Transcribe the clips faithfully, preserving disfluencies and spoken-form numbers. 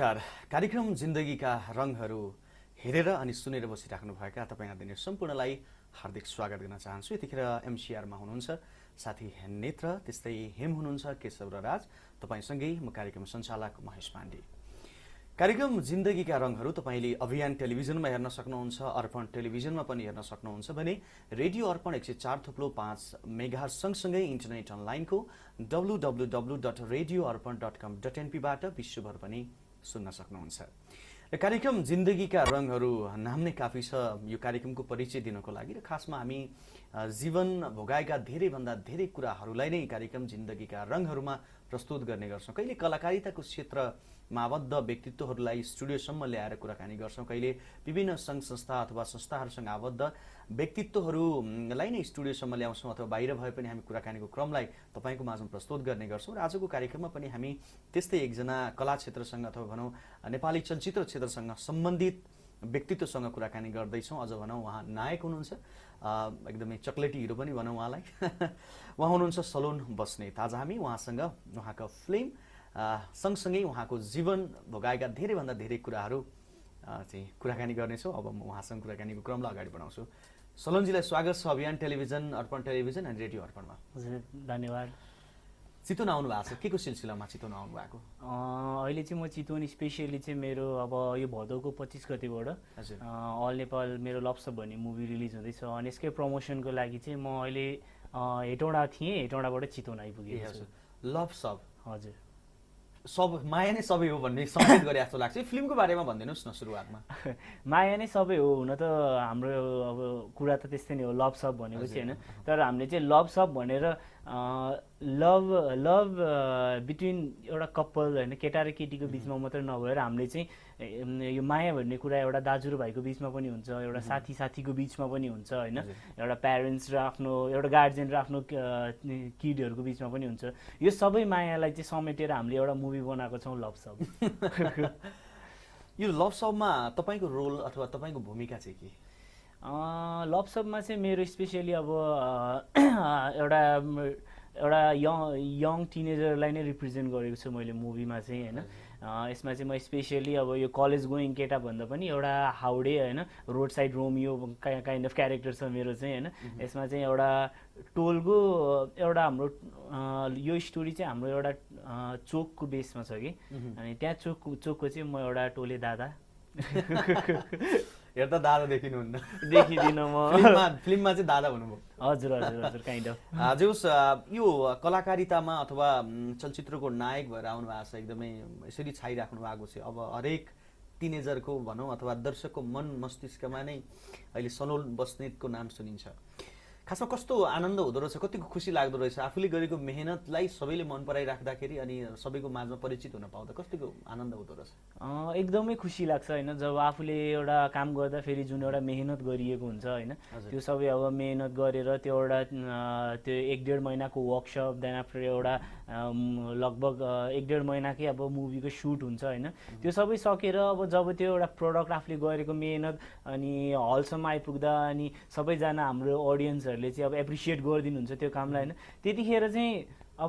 नमस्कार। कार्यक्रम जिन्दगीका रङहरू हेरेर अनि सुनेर बसिराख्नुभएका तपाईँ आदरणीय सम्पूर्णलाई हार्दिक स्वागत गर्न चाहन्छु। यतिखेर एमसीआरमा हुनुहुन्छ साथी नेत्र, त्यस्तै हेम हुनुहुन्छ, केशव र राज। तपाईँसँगै म कार्यक्रम सञ्चालक महेश पाण्डे। कार्यक्रम जिन्दगीका रङहरू तपाईँले अभियान टेलिभिजनमा हेर्न सक्नुहुन्छ, अर्पण टेलिभिजनमा पनि हेर्न सक्नुहुन्छ भने रेडियो अर्पण एक सय चार थुप्लो पाँच मेगा सँगसँगै इन्टरनेट अनलाइनको W W W dot radio Arpan dot com dot एनपीबाट विश्वभर पनि सुन्न सक्नुहुन्छ। र कार्यक्रम जिन्दगीका रङहरू नाम नै काफी छ यो कार्यक्रमको परिचय दिनको लागि। र खासमा हामी जीवन भोगाएका धेरैभन्दा धेरै कुराहरूलाई नै कार्यक्रम जिन्दगीका रङहरूमा प्रस्तुत गर्ने गर्छौँ। कहिले कलाकारिताको क्षेत्रमा आबद्ध व्यक्तित्वहरूलाई स्टुडियोसम्म ल्याएर कुराकानी गर्छौँ, कहिले विभिन्न सङ्घ संस्था अथवा संस्थाहरूसँग आबद्ध व्यक्तित्वहरूलाई नै स्टुडियोसम्म ल्याउँछौँ अथवा बाहिर भए पनि हामी कुराकानीको क्रमलाई तपाईँको माझमा प्रस्तुत गर्ने गर्छौँ। र आजको कार्यक्रममा पनि हामी त्यस्तै एकजना कला क्षेत्रसँग अथवा भनौँ नेपाली चलचित्र क्षेत्रसँग सम्बन्धित व्यक्तित्वसँग कुराकानी गर्दैछौँ। अझ भनौँ उहाँ नायक हुनुहुन्छ, एकदमै चक्लेटी हिरो पनि भनौँ उहाँलाई। उहाँ हुनुहुन्छ सलोन बस्नेत। आज हामी उहाँसँग उहाँको फिल्म सँगसँगै उहाँको जीवन भोगाएका धेरैभन्दा धेरै कुराहरू चाहिँ कुराकानी गर्नेछौँ। अब म उहाँसँग कुराकानीको क्रमलाई अगाडि बढाउँछु। सलोनजीलाई स्वागत छ अभियान टेलिभिजन, अर्पण टेलिभिजन अनि रेडियो अर्पणमा। हजुर धन्यवाद। चितवन आउनु भएको छ, के को सिलसिलामा चितवन आउनु भएको? अहिले चाहिँ म चितवन स्पेसियली चाहिँ मेरो अब यो भदौको पच्चिस गतिबाट अल नेपाल मेरो लभसप भन्ने मुभी रिलिज हुँदैछ अनि यसकै प्रमोसनको लागि चाहिँ म अहिले हेटौँडा थिएँ, हेटौँडाबाट चितवन आइपुगेको छु। लभसप, हजुर सब माया नै सबै हो भन्ने सङ्केत गरे जस्तो लाग्छ। फिल्मको बारेमा भनिदिनुहोस् न सुरुवातमा। माया नै सबै हो हुन त हाम्रो अब कुरा त त्यस्तै नै हो लभ सब भनेपछि होइन, तर हामीले चाहिँ लभ सब भनेर लभ लभ बिट्विन एउटा कपाल होइन, केटा र केटीको बिचमा मात्रै नभएर हामीले चाहिँ यो माया भन्ने कुरा एउटा दाजु र भाइको बिचमा पनि हुन्छ, एउटा साथी साथीको बिचमा पनि हुन्छ होइन, एउटा प्यारेन्ट्स र आफ्नो एउटा गार्जियन र आफ्नो किडहरूको बिचमा पनि हुन्छ। यो सबै मायालाई चाहिँ समेटेर हामीले एउटा मुभी बनाएको छौँ लभ सब। यो लभ सबमा तपाईँको रोल अथवा तपाईँको भूमिका चाहिँ के? लभ सबमा चाहिँ मेरो स्पेसियली अब एउटा एउटा यङ यङ टिनेजरलाई नै रिप्रेजेन्ट गरेको छु मैले मुभीमा चाहिँ होइन। यसमा चाहिँ म स्पेसियली अब यो कलेज गोइङ केटा भन्दा पनि एउटा हाउडे होइन, road side Romeo kind of character छ मेरो चाहिँ होइन। यसमा चाहिँ एउटा टोलको एउटा हाम्रो यो स्टोरी चाहिँ हाम्रो एउटा चोकको बेसमा छ कि, अनि त्यहाँ चोक चोकको चाहिँ म एउटा टोले दादा। हेर्दा दादा देखिनुहुन्न? देखिदिनँ म। फिल्ममा फिल्ममा चाहिँ दादा हुनुभयो? हजुर हजुर हजुर काइन्ड अफ। हजुर यो कलाकारितामा अथवा चलचित्रको नायक भएर आउनु भएको छ, एकदमै यसरी छाइराख्नु भएको छ। अब हरेक टिनेजरको भनौँ अथवा दर्शकको मन मस्तिष्कमा नै अहिले सलोन बस्नेतको नाम सुनिन्छ। खासमा कस्तो आनन्द हुँदो रहेछ, कतिको खुसी लाग्दो रहेछ आफूले गरेको मेहनतलाई सबैले मन पराइराख्दाखेरि अनि सबैको माझमा परिचित हुन पाउँदा कतिको आनन्द हुँदो रहेछ? एकदमै खुसी लाग्छ होइन, जब आफूले एउटा काम गर्दा फेरि जुन एउटा मेहनत गरिएको हुन्छ होइन, त्यो सबै अब मेहनत गरेर त्यो एउटा त्यो एक डेढ महिनाको वर्कसप, देन आफ्टर एउटा लगभग एक डेढ महिनाकै अब मुभीको सुट हुन्छ होइन, त्यो सबै सकेर अब जब त्यो एउटा प्रडक्ट आफूले गरेको मेहनत अनि हलसम्म आइपुग्दा अनि सबैजना हाम्रो अडियन्स ले चाहिँ अब एप्रिसिएट गरिदिनुहुन्छ त्यो कामलाई होइन, त्यतिखेर चाहिँ अब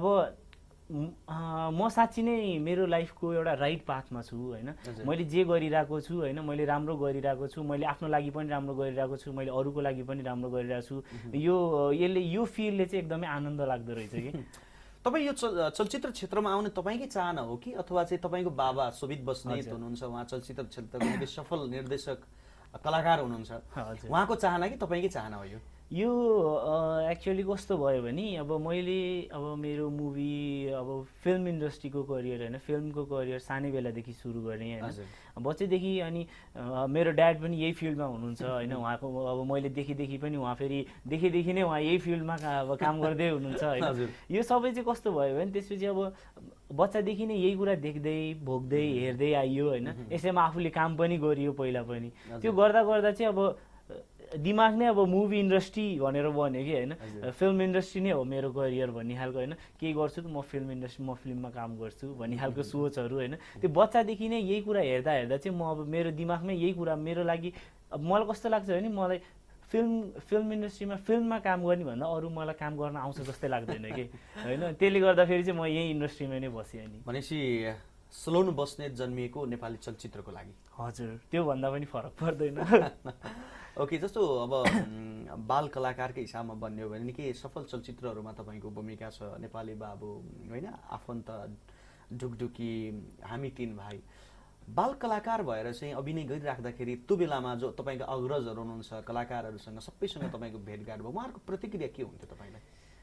म साँच्ची नै मेरो लाइफको एउटा राइट पाथमा छु होइन। मैले जे गरिरहेको छु होइन, मैले राम्रो गरिरहेको छु, मैले आफ्नो लागि पनि राम्रो गरिरहेको छु, मैले अरूको लागि पनि राम्रो गरिरहेको छु। यो यसले यो फिल्डले चाहिँ एकदमै आनन्द लाग्दो रहेछ कि। तपाईँ यो चलचित्र क्षेत्रमा आउने तपाईँकै चाहना हो कि अथवा चाहिँ तपाईँको बाबा शोभित बस्नेत हुनुहुन्छ, उहाँ चलचित्र क्षेत्रको निकै सफल निर्देशक कलाकार हुनुहुन्छ, उहाँको चाहना कि तपाईँकै चाहना हो? यो यो एक्चुअली कस्तो भयो भने अब मैले अब मेरो मुभी अब फिल्म इन्डस्ट्रीको करियर होइन, फिल्मको करियर सानै बेलादेखि सुरु गरेँ होइन, बच्चैदेखि। अनि मेरो ड्याड पनि यही फिल्डमा हुनुहुन्छ होइन, उहाँको अब मैले देखिदेखि पनि उहाँ फेरि देखिदेखि नै उहाँ यही फिल्डमा अब काम गर्दै हुनुहुन्छ होइन। यो सबै चाहिँ कस्तो भयो भने त्यसपछि अब बच्चादेखि नै यही कुरा देख्दै भोग्दै हेर्दै आइयो होइन, यसैमा आफूले काम पनि गरियो पहिला पनि। त्यो गर्दा गर्दा चाहिँ अब दिमाग नै अब मुभी इन्डस्ट्री भनेर भन्यो कि होइन, फिल्म इन्डस्ट्री नै हो मेरो करियर भन्ने खालको होइन, केही गर्छु त म फिल्म इन्डस्ट्री म फिल्ममा काम गर्छु भन्ने खालको सोचहरू होइन। त्यो बच्चादेखि नै यही कुरा हेर्दा हेर्दा चाहिँ म अब मेरो दिमागमै यही कुरा मेरो लागि अब मलाई कस्तो लाग्छ भने मलाई फिल्म फिल्म इन्डस्ट्रीमा फिल्ममा काम गर्ने भन्दा अरू मलाई काम गर्न आउँछ जस्तै लाग्दैन कि होइन, त्यसले गर्दाखेरि चाहिँ म यही इन्डस्ट्रीमा नै बसेँ। अनि भनेपछि सलोन बस्नेत जन्मिएको नेपाली चलचित्रको लागि? हजुर, त्योभन्दा पनि फरक पर्दैन। ओके, जस्तो अब बाल कलाकारकै हिसाबमा भन्ने हो भने निकै सफल चलचित्रहरूमा तपाईँको भूमिका छ। नेपाली बाबु होइन, आफन्त, ढुकढुकी, हामी तीन भाइ। बाल कलाकार भएर चाहिँ अभिनय गरिराख्दाखेरि त्यो बेलामा जो तपाईँको अग्रजहरू हुनुहुन्छ कलाकारहरूसँग सबैसँग तपाईँको भेटघाट भयो, उहाँहरूको प्रतिक्रिया के हुन्थ्यो तपाईँलाई?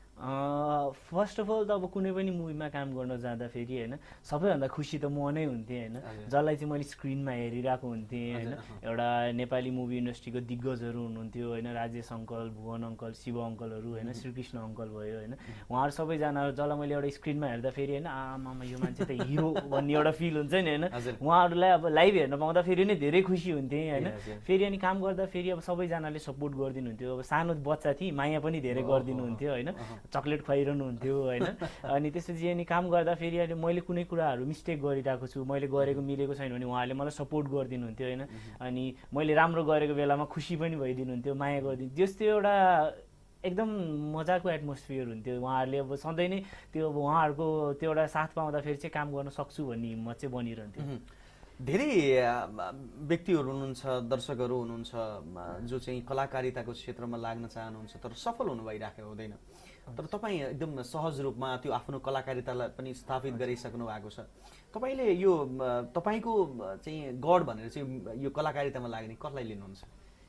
फर्स्ट अफ अल त अब कुनै पनि मुभीमा काम गर्न जाँदाखेरि होइन सबैभन्दा खुसी त म नै हुन्थेँ होइन, जसलाई चाहिँ मैले स्क्रिनमा हेरिरहेको हुन्थेँ होइन। एउटा नेपाली मुभी इन्डस्ट्रीको दिग्गजहरू हुनुहुन्थ्यो होइन, राजेश अङ्कल, भुवन अङ्कल, शिव अङ्कलहरू होइन, श्रीकृष्ण अङ्कल भयो होइन, उहाँहरू सबैजना जसलाई मैले एउटा स्क्रिनमा हेर्दाखेरि होइन आमामा यो मान्छे त हिरो भन्ने एउटा फिल हुन्छ नि होइन, उहाँहरूलाई अब लाइभ हेर्न पाउँदाखेरि नै धेरै खुसी हुन्थेँ होइन। फेरि अनि काम गर्दाखेरि अब सबैजनाले सपोर्ट गरिदिनुहुन्थ्यो। अब सानो बच्चा थिएँ, माया पनि धेरै गरिदिनुहुन्थ्यो होइन, चक्लेट खुवाइरहनुहुन्थ्यो होइन। अनि त्यसपछि अनि काम गर्दाखेरि अहिले मैले कुनै कुराहरू मिस्टेक गरिरहेको छु, मैले गरेको मिलेको छैन भने उहाँले मलाई सपोर्ट गरिदिनुहुन्थ्यो होइन। अनि मैले राम्रो गरेको बेलामा खुसी पनि भइदिनुहुन्थ्यो, माया गरिदिनु, त्यस्तो एउटा एकदम मजाको एटमोस्फियर हुन्थ्यो। उहाँहरूले अब सधैँ नै त्यो अब उहाँहरूको त्यो एउटा साथ पाउँदाखेरि चाहिँ काम गर्न सक्छु भन्ने हिम्मत चाहिँ बनिरहन्थ्यो। धेरै व्यक्तिहरू हुनुहुन्छ, दर्शकहरू हुनुहुन्छ जो चाहिँ कलाकारिताको क्षेत्रमा लाग्न चाहनुहुन्छ तर सफल हुनु भइराखेको हुँदैन, तर तपाईँ एकदम सहज रूपमा त्यो आफ्नो कलाकारितालाई पनि स्थापित गरिसक्नु भएको छ। तपाईँले यो तपाईँको चाहिँ गड भनेर चाहिँ यो कलाकारितामा लाग्ने कसलाई लिनुहुन्छ?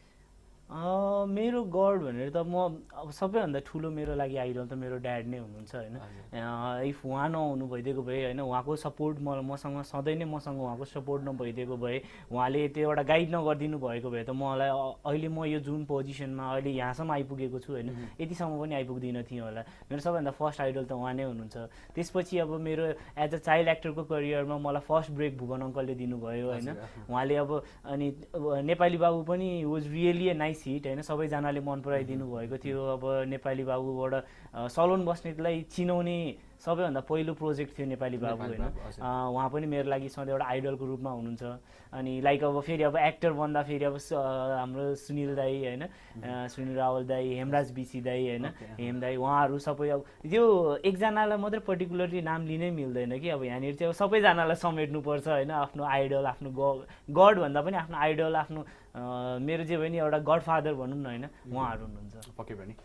मेरो गड भनेर त म अब सबैभन्दा ठुलो मेरो लागि आइडल त मेरो ड्याड नै हुनुहुन्छ होइन। इफ उहाँ नहुनु भइदिएको भए होइन, उहाँको सपोर्ट म मसँग सधैँ नै मसँग उहाँको सपोर्ट नभइदिएको भए, उहाँले त्यो एउटा गाइड नगरिदिनु भएको भए त मलाई अहिले म यो जुन पोजिसनमा अहिले यहाँसम्म आइपुगेको छु होइन, यतिसम्म पनि आइपुग्दिनँ थिएँ होला। मेरो सबैभन्दा फर्स्ट आइडल त उहाँ नै हुनुहुन्छ। त्यसपछि अब मेरो एज अ चाइल्ड एक्टरको करियरमा मलाई फर्स्ट ब्रेक भुवन अङ्कलले दिनुभयो होइन। उहाँले अब अनि नेपाली बाबु पनि was really a nice hit होइन, सबैजनाले मन पराइदिनु भएको थियो। अब नेपाली बाबुबाट सलोन बस्नेतलाई चिनाउने सबैभन्दा पहिलो प्रोजेक्ट थियो नेपाली बाबु होइन। उहाँ पनि मेरो लागि सधैँ एउटा आइडलको रूपमा हुनुहुन्छ। अनि लाइक अब फेरि अब एक्टर बन्दा फेरि अब हाम्रो सुनिल दाई होइन, सुनिल रावल दाई, हेमराज बिसी दाई होइन, हेम दाई, उहाँहरू सबै अब त्यो एकजनालाई मात्रै पर्टिकुलरली नाम लिनै मिल्दैन कि, अब यहाँनिर चाहिँ अब सबैजनालाई समेट्नुपर्छ होइन। आफ्नो आइडल, आफ्नो गड भन्दा पनि आफ्नो आइडल, आफ्नो मेरो चाहिँ पनि एउटा गड फादर भनौँ न होइन, उहाँहरू हुनुहुन्छ। पक्कै पनि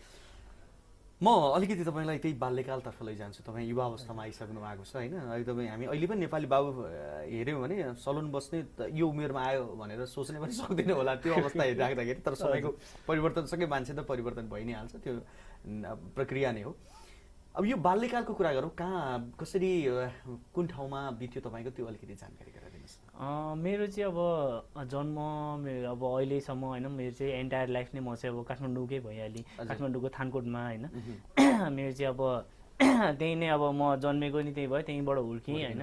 म अलिकति तपाईँलाई त्यही बाल्यकालतर्फ लैजान्छु। तपाईँ युवा अवस्थामा आइसक्नु भएको छ होइन। अहिले तपाईँ हामी अहिले पनि नेपाली बाबु हेऱ्यौँ भने सलोन बस्ने यो उमेरमा आयो भनेर सोच्ने पनि सक्दैन होला त्यो अवस्था हेरिराख्दाखेरि, तर समयको परिवर्तनसँगै मान्छे त परिवर्तन भइ नै हाल्छ, त्यो प्रक्रिया नै हो। अब यो बाल्यकालको कुरा गरौँ, कहाँ कसरी कुन ठाउँमा बित्यो तपाईँको त्यो अलिकति जानकारी गराइदिनुहोस्। मेरो चाहिँ अब जन्म मेरो अब अहिलेसम्म होइन, मेरो चाहिँ एन्टायर लाइफ नै म चाहिँ अब काठमाडौँकै भइहालेँ, काठमाडौँको थानकोटमा होइन। मेरो चाहिँ अब त्यही नै अब म जन्मेको नि त्यही भयो, त्यहीँबाट हुर्केँ होइन।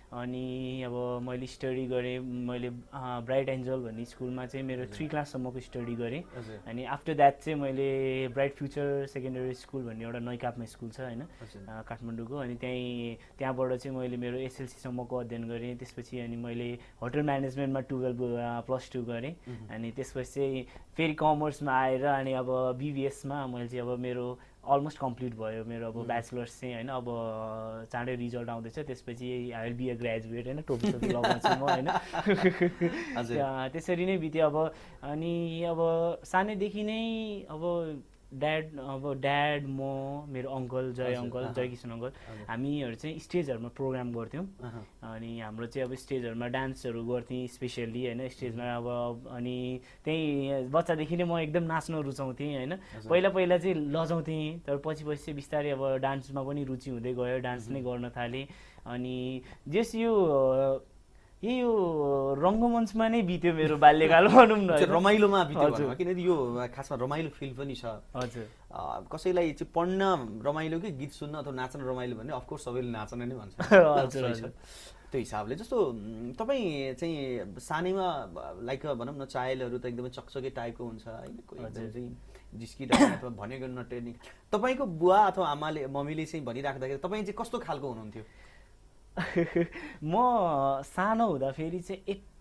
अनि अब मैले स्टडी गरेँ, मैले ब्राइट एन्जल भन्ने स्कुलमा चाहिँ मेरो थ्री क्लाससम्मको स्टडी गरेँ। अनि आफ्टर द्याट चाहिँ मैले ब्राइट फ्युचर सेकेन्डरी स्कुल भन्ने एउटा नैकापमा स्कुल छ होइन काठमाडौँको, अनि त्यहीँ त्यहाँबाट चाहिँ मैले मेरो एसएलसीसम्मको अध्ययन गरेँ। त्यसपछि अनि मैले होटल म्यानेजमेन्टमा टुवेल्भ प्लस टू गरेँ। अनि त्यसपछि चाहिँ फेरि कमर्समा आएर अनि अब बिबिएसमा मैले चाहिँ अब मेरो अलमोस्ट कम्प्लिट भयो मेरो अब ब्याचलर्स चाहिँ होइन। अब चाँडै रिजल्ट आउँदैछ, त्यसपछि I will be a graduate होइन, टोपी टोपी लगाउँछु म होइन। त्यसरी नै बित्यो अब। अनि अब सानैदेखि नै अब ड्याड अब ड्याड म मेरो uncle Jay uncle Jay Kisan uncle हामीहरू चाहिँ स्टेजहरूमा प्रोग्राम गर्थ्यौँ। अनि हाम्रो चाहिँ अब स्टेजहरूमा डान्सहरू गर्थेँ स्पेसियल्ली होइन स्टेजमा अब। अनि त्यही बच्चादेखि नै म एकदम नाच्न रुचाउँथेँ होइन। पहिला पहिला चाहिँ लजाउँथेँ, तर पछि पछि चाहिँ बिस्तारै अब डान्समा पनि रुचि हुँदै गयो, डान्स नै गर्न थालेँ। अनि जस यो यही यो रङ्गमञ्चमा नै बित्यो मेरो बाल्यकाल भनौँ न, रमाइलोमा बित्यो किनकि यो खासमा रमाइलो फिल पनि छ। हजुर, कसैलाई चाहिँ पढ्न रमाइलो कि गीत सुन्न अथवा नाच्न रमाइलो भने अफकोर्स सबैले नाच्न नै भन्छ। हजुर हजुर, त्यो हिसाबले जस्तो तपाईँ चाहिँ सानैमा लाइक भनौँ न चाइल्डहरू त एकदमै चकचके टाइपको हुन्छ होइन, कोही एकदम चाहिँ जिस्किरहेको अथवा भनेको नटेर्ने। तपाईँको बुवा अथवा आमाले मम्मीले चाहिँ भनिराख्दाखेरि तपाईँ चाहिँ कस्तो खालको हुनुहुन्थ्यो? म सानो हुँदाखेरि चाहिँ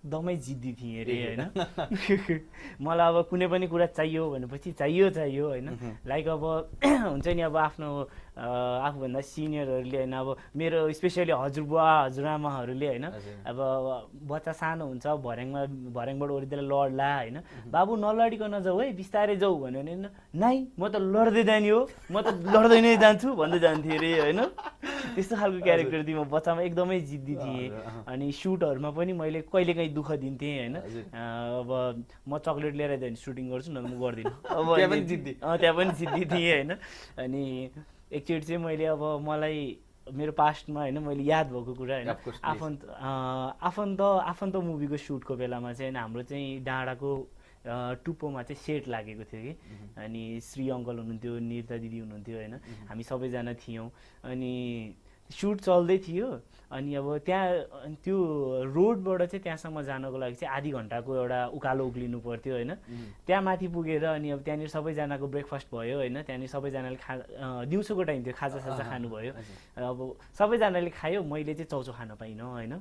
एकदमै जिद्दी थिएँ अरे होइन मलाई अब कुनै पनि कुरा चाहियो भनेपछि चाहियो चाहियो होइन लाइक अब हुन्छ नि अब आफ्नो आफूभन्दा सिनियरहरूले होइन अब मेरो स्पेसली हजुरबुवा हजुरआमाहरूले होइन अब बच्चा सानो हुन्छ भर्याङमा भर्याङबाट ओरिँदै लड्ला होइन बाबु नलडिकन जाऊ है बिस्तारै जाऊ भन्यो भने नाइ म त लड्दै जाने हो म त लड्दै नै जान्छु भन्दै जान्थेँ अरे होइन त्यस्तो खालको क्यारेक्टर थिएँ म बच्चामा एकदमै जिद्दी थिएँ अनि सुटहरूमा पनि मैले कहिलेकाहीँ दुःख दिन्थेँ होइन अब म चक्लेट लिएर जाने सुटिङ गर्छु न म गर्दिनँ अब त्यहाँ पनि जिद्दी त्यहाँ पनि जिद्दी थिएँ होइन अनि एकचोटि चाहिँ मैले अब मलाई मेरो पास्टमा होइन मैले याद भएको कुरा होइन आफन्त आफन्त आफन्त मुभीको सुटको बेलामा चाहिँ होइन हाम्रो चाहिँ डाँडाको टुप्पोमा चाहिँ सेट लागेको थियो कि अनि श्री अङ्कल हुनुहुन्थ्यो निरता दिदी हुनुहुन्थ्यो होइन हामी सबैजना थियौँ अनि सुट चल्दै थियो अनि अब त्यहाँ त्यो रोडबाट चाहिँ त्यहाँसम्म जानको लागि चाहिँ आधी घन्टाको एउटा उकालो उक्लिनु पर्थ्यो होइन त्यहाँ माथि पुगेर अनि अब त्यहाँनिर सबैजनाको ब्रेकफास्ट भयो होइन त्यहाँनिर सबैजनाले खा दिउँसोको टाइम थियो खाजा साजा खानुभयो अब सबैजनाले खायो मैले चाहिँ चाउचाउ खान पाइनँ होइन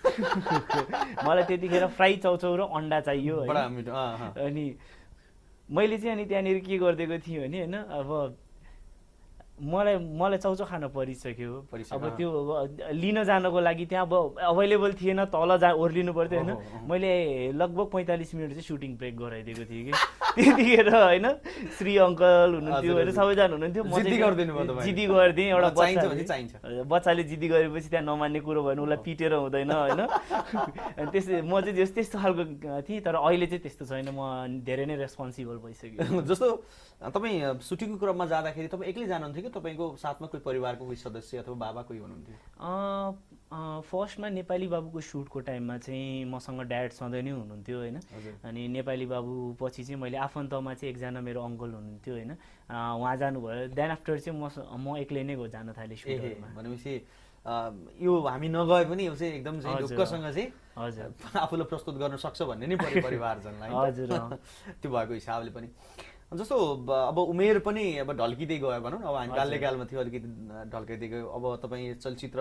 मलाई त्यतिखेर फ्राई चाउचाउ र अन्डा चाहियो अनि मैले चाहिँ अनि त्यहाँनिर के गरिदिएको थिएँ भने होइन अब मलाई मलाई चाउचाउ खान परिसक्यो अब त्यो लिन जानको लागि त्यहाँ अब अभाइलेबल थिएन तल जा ओर्लिनु पर्थ्यो होइन मैले लगभग पैँतालिस मिनट चाहिँ सुटिङ ब्रेक गराइदिएको थिएँ कि त्यतिखेर होइन श्री अङ्कल हुनुहुन्थ्यो होइन सबैजना हुनुहुन्थ्यो म जिद्दी गरिदिएँ एउटा बच्चा बच्चाले जिद्दी गरेपछि त्यहाँ नमान्ने कुरो भयो भने उसलाई पिटेर हुँदैन होइन अनि त्यसै म चाहिँ जस्तो त्यस्तो खालको थिएँ तर अहिले चाहिँ त्यस्तो छैन म धेरै नै रेस्पोन्सिबल भइसक्यो जस्तो तपाईँ सुटिङको क्रममा जाँदाखेरि तपाईँ एक्लै जानुहुन्थ्यो कि तपाईँको साथमा कोही परिवारको कोही सदस्य अथवा बाबा कोही हुनुहुन्थ्यो फर्स्टमा नेपाली बाबुको सुटको टाइममा चाहिँ मसँग ड्याड सधैँ नै हुनुहुन्थ्यो होइन अनि नेपाली बाबु पछि चाहिँ मैले आफन्तमा चाहिँ एकजना मेरो अङ्कल हुनुहुन्थ्यो होइन उहाँ जानुभयो देन आफ्टर चाहिँ म म एक्लै नै जान थालेँ सुटमा भनेपछि यो हामी नगए पनि यो चाहिँ एकदम चाहिँ ढुक्कसँग चाहिँ हजुर आफूलाई प्रस्तुत गर्न सक्छ भन्ने नै परिवारजनलाई हजुर त्यो भएको हिसाबले पनि जस्तो अब उमेर पनि अब ढल्किँदै गयो भनौँ न अब हामी बाल्यकालमा थियो अलिकति ढल्किँदै गयो अब तपाईँ चलचित्र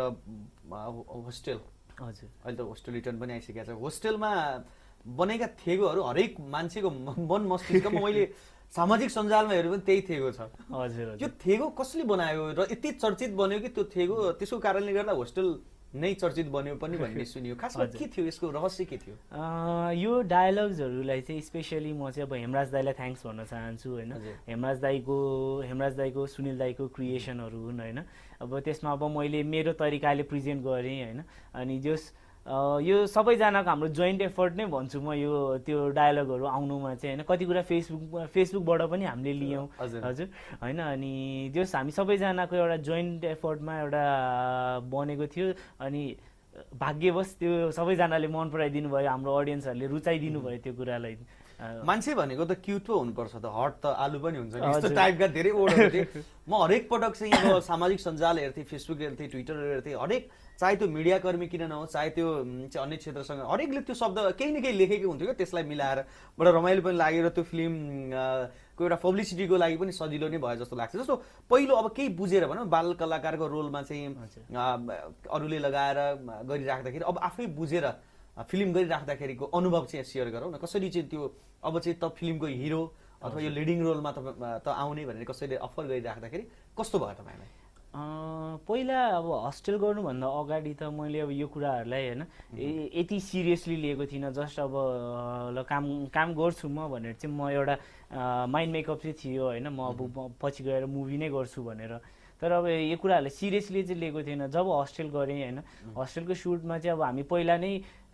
होस्टेल हजुर अहिले त होस्टेल रिटर्न पनि आइसकेको छ होस्टेलमा बनेका थेगोहरू हरेक मान्छेको मन मस्तिष्कमा मैले सामाजिक सञ्जालमा हेऱ्यो भने त्यही थेगो छ हजुर त्यो थेगो कसले बनायो र यति चर्चित बन्यो कि त्यो थेगो त्यसको कारणले गर्दा होस्टेल नै चर्चित बन्यो पनि भन्ने सुनियो खासमा के थियो यसको रहस्य के थियो यो डायलग्सहरूलाई चाहिँ स्पेसली म चाहिँ अब हेमराज दाईलाई थ्याङ्क्स भन्न चाहन्छु होइन हेमराज दाईको हेमराज दाईको सुनिल दाईको क्रिएसनहरू हुन् होइन अब त्यसमा अब मैले मेरो तरिकाले प्रेजेन्ट गरेँ होइन अनि जस यो सबैजनाको हाम्रो जोइन्ट एफर्ट नै भन्छु म यो त्यो डायलगहरू आउनुमा चाहिँ होइन कति कुरा फेसबुक फेसबुकबाट पनि हामीले लियौँ हजुर होइन अनि जस हामी सबैजनाको एउटा जोइन्ट एफर्टमा एउटा बनेको थियो अनि भाग्यवश त्यो सबैजनाले मन पराइदिनु भयो हाम्रो अडियन्सहरूले रुचाइदिनु भयो त्यो कुरालाई मान्छे भनेको त क्युट पो हुनुपर्छ त हट त आलु पनि हुन्छ नि यस्तो टाइपका धेरै वर्डहरू थिए म हरेक पटक चाहिँ अब सामाजिक सञ्जाल हेर्थेँ फेसबुक हेर्थेँ ट्विटर हेर्थेँ हरेक चाहे त्यो मिडियाकर्मी किन नहोस् चाहे त्यो चाहिँ अन्य क्षेत्रसँग हरेकले त्यो शब्द केही न केही लेखेको हुन्थ्यो क्या त्यसलाई मिलाएर बडा रमाइलो पनि लागेर त्यो फिल्मको एउटा पब्लिसिटीको लागि पनि सजिलो नै भयो जस्तो लाग्छ जस्तो पहिलो अब केही बुझेर भनौँ बाल कलाकारको रोलमा चाहिँ अरूले लगाएर गरिराख्दाखेरि अब आफै बुझेर फिल्म गरिराख्दाखेरिको अनुभव चाहिँ सेयर गरौँ न कसरी चाहिँ त्यो अब चाहिँ त फिल्मको हिरो अथवा यो लिडिङ रोलमा त आउने भनेर कसैले अफर गरिराख्दाखेरि कस्तो भयो तपाईँलाई पहिला अब हस्टेल गर्नुभन्दा अगाडि त मैले अब यो कुराहरूलाई होइन यति सिरियसली लिएको थिइनँ जस्ट अब ल काम काम गर्छु म भनेर चाहिँ म एउटा माइन्ड मेकअप चाहिँ थियो होइन म अब पछि गएर मुभी नै गर्छु भनेर तर अब यो कुराहरूलाई सिरियसली चाहिँ लिएको थिएन जब हस्टेल गरेँ होइन हस्टेलको सुटमा चाहिँ अब हामी पहिला नै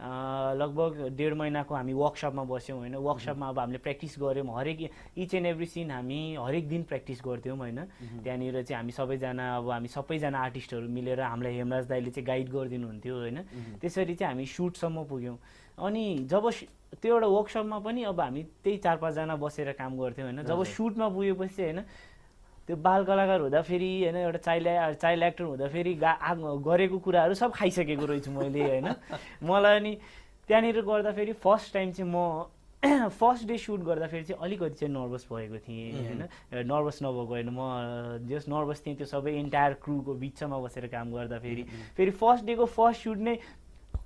लगभग डेढ महिनाको हामी वर्कसपमा बस्यौँ होइन वर्कसपमा अब हामीले प्र्याक्टिस गऱ्यौँ हरेक इच एन्ड एभ्री सिन हामी हरेक दिन प्र्याक्टिस गर्थ्यौँ होइन त्यहाँनिर चाहिँ हामी सबैजना अब हामी सबैजना आर्टिस्टहरू मिलेर हामीलाई हेमराज दाईले चाहिँ गाइड गरिदिनुहुन्थ्यो होइन त्यसरी चाहिँ हामी सुटसम्म पुग्यौँ अनि जब त्यो एउटा वर्कसपमा पनि अब हामी त्यही चार पाँचजना बसेर काम गर्थ्यौँ होइन जब सुटमा पुगेपछि होइन त्यो बाल कलाकार हुँदाखेरि होइन एउटा चाइल्ड चाइल्ड एक्टर हुँदाखेरि गा गरेको कुराहरू सब खाइसकेको रहेछु मैले होइन मलाई अनि त्यहाँनिर गर्दाखेरि फर्स्ट टाइम चाहिँ म फर्स्ट डे सुट गर्दाखेरि चाहिँ अलिकति चाहिँ नर्भस भएको थिएँ होइन नर्भस नभएको होइन म जस नर्भस थिएँ त्यो सबै इन्टायर क्रुको बिचमा बसेर काम गर्दाखेरि फेरि फर्स्ट डेको फर्स्ट सुट नै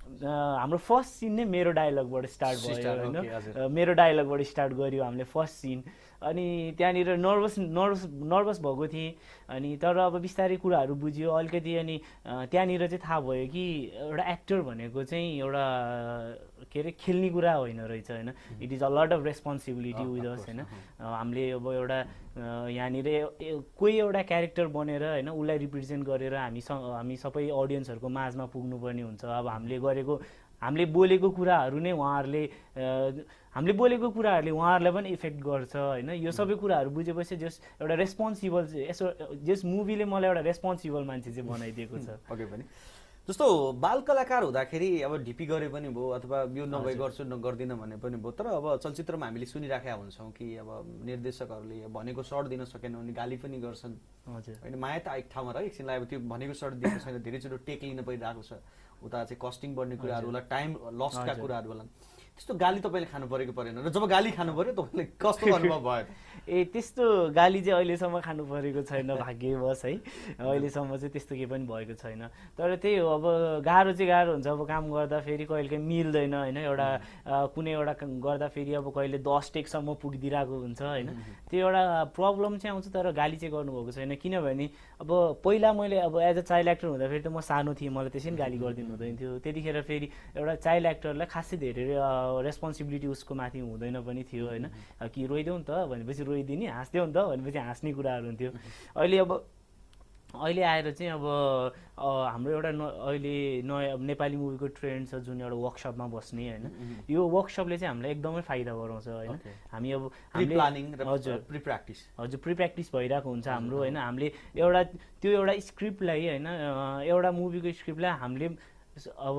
हाम्रो फर्स्ट सिन नै मेरो डायलगबाट स्टार्ट भयो होइन, मेरो डायलगबाट स्टार्ट गर्यो हामीले फर्स्ट सिन। अनि त्यहाँनिर नर्भस नर्भस नर्भस भएको थिएँ। अनि तर अब बिस्तारै कुराहरू बुझ्यो अलिकति। अनि त्यहाँनिर चाहिँ थाहा भयो कि एउटा एक्टर भनेको चाहिँ एउटा के अरे खेल्ने कुरा होइन रहेछ होइन, it is a lot of responsibility with us होइन। हामीले अब एउटा यहाँनिर कोही एउटा क्यारेक्टर बनेर होइन उसलाई रिप्रेजेन्ट गरेर हामी हामी सबै अडियन्सहरूको माझमा पुग्नुपर्ने हुन्छ। अब हामीले गरेको हामीले बोलेको कुराहरू नै उहाँहरूले हामीले बोलेको कुराहरूले उहाँहरूलाई पनि इफेक्ट गर्छ होइन। यो सबै कुराहरू बुझेपछि जस एउटा रेस्पोन्सिबल यसो जस मुभीले मलाई एउटा रेस्पोन्सिबल मान्छे चाहिँ बनाइदिएको छ। ओके पनि जस्तो बाल कलाकार हुँदाखेरि अब ढिपी गरे पनि भयो अथवा यो नभए गर्छु न गर्दिनँ भने पनि भयो, तर अब चलचित्रमा हामीले सुनिराखेका हुन्छौँ कि अब निर्देशकहरूले भनेको सर्ट दिन सकेन भने गाली पनि गर्छन् होइन। माया त एक ठाउँमा र एकछिनलाई अब त्यो भनेको सर्ट दिएको छैन, धेरैचोटि टेक लिन परिरहेको छ, उता चाहिँ कस्टिङ बढ्ने कुराहरू होला, टाइम लसका कुराहरू होला। त्यस्तो गाली तपाईँले खानु परेको परेन र जब गाली खानु पर्यो तपाईँले कस्तो अनुभव भयो? ए त्यस्तो गाली चाहिँ अहिलेसम्म खानु परेको छैन भाग्यवश है, अहिलेसम्म चाहिँ त्यस्तो केही पनि भएको छैन। तर त्यही हो अब गाह्रो चाहिँ गाह्रो हुन्छ। अब काम गर्दाखेरि कहिले काहीँ मिल्दैन होइन, एउटा कुनै एउटा गर्दाखेरि अब कहिले दस टेकसम्म पुगिदिरहेको हुन्छ होइन, त्यो एउटा प्रब्लम चाहिँ आउँछ। तर गाली चाहिँ गर्नुभएको छैन, किनभने अब पहिला मैले अब एज अ चाइल्ड एक्टर हुँदाखेरि त म सानो थिएँ, मलाई त्यसै गाली गरिदिनु हुँदैन थियो। त्यतिखेर फेरि एउटा चाइल्ड एक्टरलाई खासै धेरै रेस्पोन्सिबिलिटी उसको माथि हुँदैन पनि थियो होइन, कि रोइदेऊ नि त भनेपछि रोइदिने, हाँस्देऊ नि त भनेपछि हाँस्ने कुराहरू हुन्थ्यो। अहिले अब अहिले आएर चाहिँ अब हाम्रो एउटा न अहिले नयाँ नेपाली मुभीको ट्रेन्ड छ जुन एउटा वर्कसपमा बस्ने होइन, यो वर्कसपले चाहिँ हामीलाई एकदमै फाइदा गराउँछ होइन। हामी अब हामीले हजुर प्रि प्र्याक्टिस हजुर प्रि प्र्याक्टिस भइरहेको हुन्छ हाम्रो होइन। हामीले एउटा त्यो एउटा स्क्रिप्टलाई होइन, एउटा मुभीको स्क्रिप्टलाई हामीले अब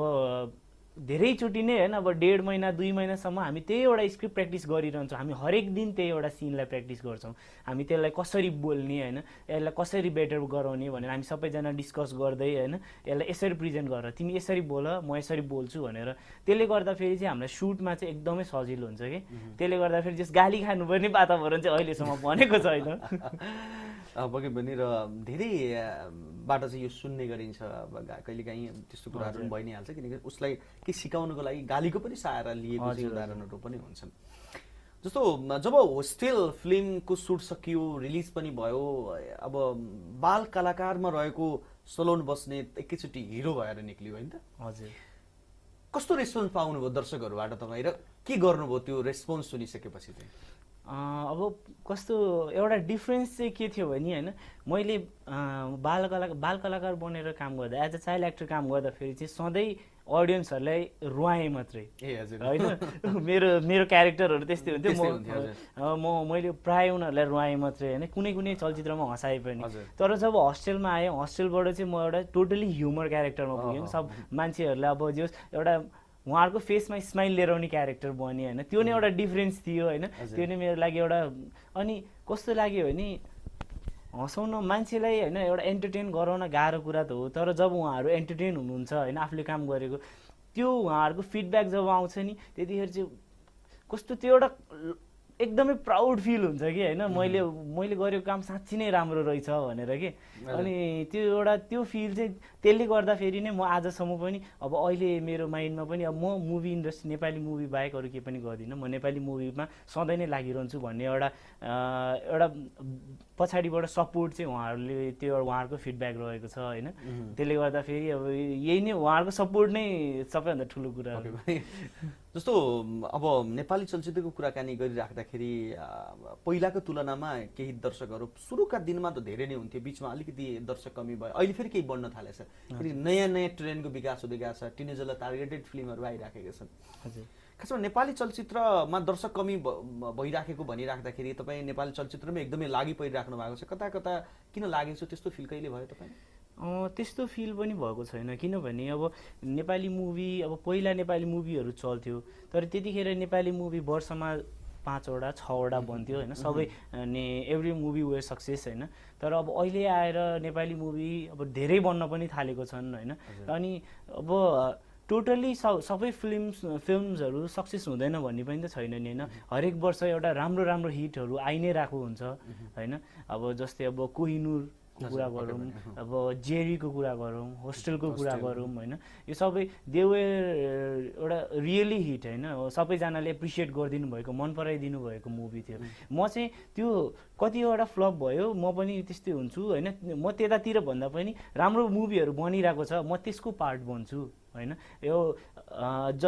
धेरैचोटि नै होइन अब डेढ महिना दुई महिनासम्म हामी त्यही एउटा स्क्रिप्ट प्र्याक्टिस गरिरहन्छौँ। हामी हरेक दिन त्यही एउटा सिनलाई प्र्याक्टिस गर्छौँ। हामी त्यसलाई कसरी बोल्ने होइन, यसलाई कसरी बेटर गराउने भनेर हामी सबैजना डिस्कस गर्दै होइन, यसलाई यसरी प्रेजेन्ट गरेर तिमी यसरी बोल म यसरी बोल्छु भनेर। त्यसले गर्दाखेरि चाहिँ हामीलाई सुटमा चाहिँ एकदमै सजिलो हुन्छ कि। त्यसले गर्दाखेरि जस गाली खानुपर्ने वातावरण चाहिँ अहिलेसम्म बनेको छैन। पक्कै पनि र धेरैबाट चाहिँ यो सुन्ने गरिन्छ, अब कहिलेकाहीँ त्यस्तो कुराहरू पनि भइ नै हाल्छ, किनकि उसलाई के सिकाउनुको लागि गालीको पनि सहारा लिएको चाहिँ उदाहरणहरू पनि हुन्छन्। जस्तो जब होस्टेल फिल्मको सुट सकियो, रिलिज पनि भयो, अब बाल कलाकारमा रहेको सलोन बस्ने एकैचोटि हिरो भएर निक्लियो होइन त? हजुर। कस्तो रेस्पोन्स पाउनुभयो दर्शकहरूबाट तपाईँ र के गर्नुभयो त्यो रेस्पोन्स सुनिसकेपछि चाहिँ? अब कस्तो एउटा डिफ्रेन्स चाहिँ के थियो भने होइन, मैले बाल कला बाल कलाकार बनेर काम गर्दा एज अ चाइल्ड एक्टर काम गर्दाखेरि चाहिँ सधैँ अडियन्सहरूलाई रुवाएँ मात्रै होइन। मेरो मेरो क्यारेक्टरहरू त्यस्तै हुन्थ्यो। म म मैले प्रायः उनीहरूलाई रुवाएँ मात्रै होइन, कुनै कुनै चलचित्रमा हँसाएँ पनि। तर जब हस्टेलमा आएँ, हस्टेलबाट चाहिँ म एउटा टोटली ह्युमर क्यारेक्टरमा पुगेँ। सब मान्छेहरूलाई अब जो एउटा उहाँहरूको फेसमा स्माइल लिएर आउने क्यारेक्टर बन्यो होइन, त्यो नै एउटा डिफ्रेन्स थियो होइन। त्यो नै मेरो लागि एउटा अनि कस्तो लाग्यो भने हँसाउन मान्छेलाई होइन एउटा एन्टरटेन गराउन गाह्रो कुरा त हो, तर जब उहाँहरू एन्टरटेन हुनुहुन्छ होइन आफूले काम गरेको त्यो उहाँहरूको फिडब्याक जब आउँछ नि त्यतिखेर चाहिँ कस्तो त्यो एउटा एकदमै प्राउड फिल हुन्छ कि होइन, मैले मैले गरेको काम साँच्ची नै राम्रो रहेछ भनेर कि। अनि त्यो एउटा त्यो फिल चाहिँ त्यसले गर्दाखेरि नै म आजसम्म पनि अब अहिले मेरो माइन्डमा पनि अब म मुभी इन्डस्ट्री नेपाली मुभी बाहेक अरू केही पनि गर्दिनँ, म नेपाली मुभीमा सधैँ नै लागिरहन्छु भन्ने एउटा एउटा पछाडिबाट सपोर्ट चाहिँ उहाँहरूले त्यो उहाँहरूको फिडब्याक रहेको छ होइन। त्यसले गर्दाखेरि अब यही नै उहाँहरूको सपोर्ट नै सबैभन्दा ठुलो कुरा हो। जस्तो अब नेपाली चलचित्रको कुराकानी गरिराख्दाखेरि पहिलाको तुलनामा केही दर्शकहरू सुरुका दिनमा त धेरै नै हुन्थ्यो, बिचमा अलिकति दर्शक कमी भयो, अहिले फेरि केही बढ्न थालेछ। फेरि नयाँ नयाँ ट्रेन्डको विकास हुँदै गएको छ, टिनेजरलाई टार्गेटेड फिल्महरू आइराखेका छन्। हजुर, खासमा नेपाली चलचित्रमा दर्शक कमी भइराखेको भनिराख्दाखेरि तपाईँ नेपाली चलचित्रमै एकदमै लागि परिराख्नु भएको छ, कता कता किन लागेको छ त्यस्तो फिल कहिले भयो तपाईँ? त्यस्तो फिल पनि भएको छैन, किनभने अब नेपाली मुभी अब पहिला नेपाली मुभीहरू चल्थ्यो, तर त्यतिखेर नेपाली मुभी वर्षमा पाँचवटा छवटा बन्थ्यो होइन, सबै अनि एभ्री मुभी वेयर सक्सेस होइन। तर अब अहिले आएर नेपाली मुभी अब धेरै बन्न पनि थालेको छन् होइन। अनि अब टोटल्ली स सबै फिल्म्स फिल्म्सहरू सक्सेस हुँदैन भन्ने पनि त छैन नि होइन। हरेक वर्ष एउटा राम्रो राम्रो हिटहरू आइ नै रहेको हुन्छ होइन। अब जस्तै अब कोहिनुर कुरा गरौँ, अब जेरीको कुरा गरौँ, होस्टेलको कुरा गरौँ होइन, यो सबै दे वर एउटा रियली हिट होइन, सबैजनाले एप्रिसिएट गरिदिनु भएको, मन पराइदिनु भएको मुभी थियो। म चाहिँ त्यो कतिवटा फ्लप भयो, म पनि त्यस्तै हुन्छु होइन, म त्यतातिर भन्दा पनि राम्रो मुभीहरू बनिरहेको छ, म त्यसको पार्ट बन्छु होइन। यो ज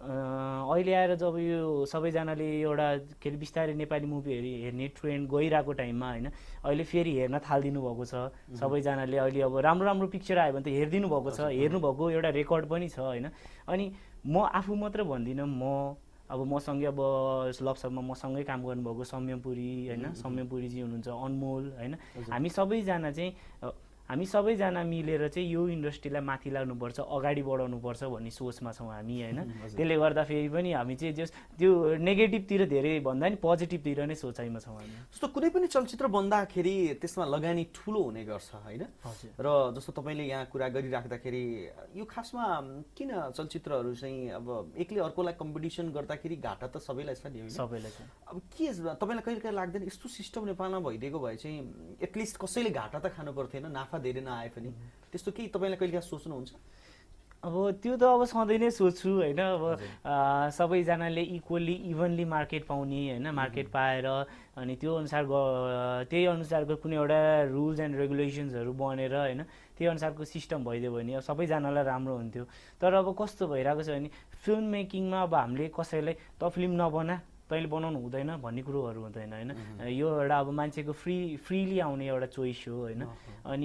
अहिले आएर जब यो सबैजनाले एउटा के अरे बिस्तारै नेपाली मुभीहरू हेर्ने ट्रेन्ड गइरहेको टाइममा होइन, अहिले फेरि हेर्न थालिदिनु भएको छ सबैजनाले। अहिले अब राम्रो राम्रो पिक्चर आयो भने त हेरिदिनु भएको छ, हेर्नुभएको एउटा रेकर्ड पनि छ होइन। अनि म आफू मात्र भन्दिनँ, म अब मसँगै अब लभसबमा मसँगै काम गर्नुभएको सम्यमपुरी होइन, सम्यमपुरीजी हुनुहुन्छ, अनमोल होइन, हामी सबैजना चाहिँ हामी सबैजना मिलेर चाहिँ यो इन्डस्ट्रीलाई माथि लाग्नुपर्छ, अगाडि बढाउनुपर्छ भन्ने सोचमा छौँ हामी होइन। त्यसले गर्दा फेरि पनि हामी चाहिँ जस त्यो नेगेटिभतिर धेरै भन्दा नि पोजिटिभतिर नै सोचाइमा छौँ हामी। जस्तो कुनै पनि चलचित्र बन्दाखेरि त्यसमा लगानी ठुलो हुने गर्छ होइन, र जस्तो तपाईँले यहाँ कुरा गरिराख्दाखेरि यो खासमा किन चलचित्रहरू चाहिँ अब एकले अर्कोलाई कम्पिटिसन गर्दाखेरि घाटा त सबैलाई छ नि, सबैलाई छ। अब के तपाईँलाई कहिले कहिले लाग्दैन यस्तो सिस्टम नेपालमा भइदिएको भए चाहिँ एटलिस्ट कसैले घाटा त खानु पर्थेन, नाफा धेरै नआए पनि, त्यस्तो केही तपाईँलाई कहिले काहीँ सोच्नुहुन्छ? अब त्यो त अब सधैँ नै सोच्छु होइन। अब सबैजनाले इक्वल्ली इभनली मार्केट पाउने होइन, मार्केट पाएर अनि त्यो अनुसार त्यही अनुसारको कुनै एउटा रुल्स एन्ड रेगुलेसन्सहरू बनेर होइन, त्यही अनुसारको सिस्टम भइदियो भने अब सबैजनालाई राम्रो हुन्थ्यो। तर अब कस्तो भइरहेको छ भने फिल्म मेकिङमा अब हामीले कसैलाई त फिल्म नबना, तैँले बनाउनु हुँदैन भन्ने कुरोहरू हुँदैन होइन। यो एउटा अब मान्छेको फ्री फ्रिली आउने एउटा चोइस हो होइन। अनि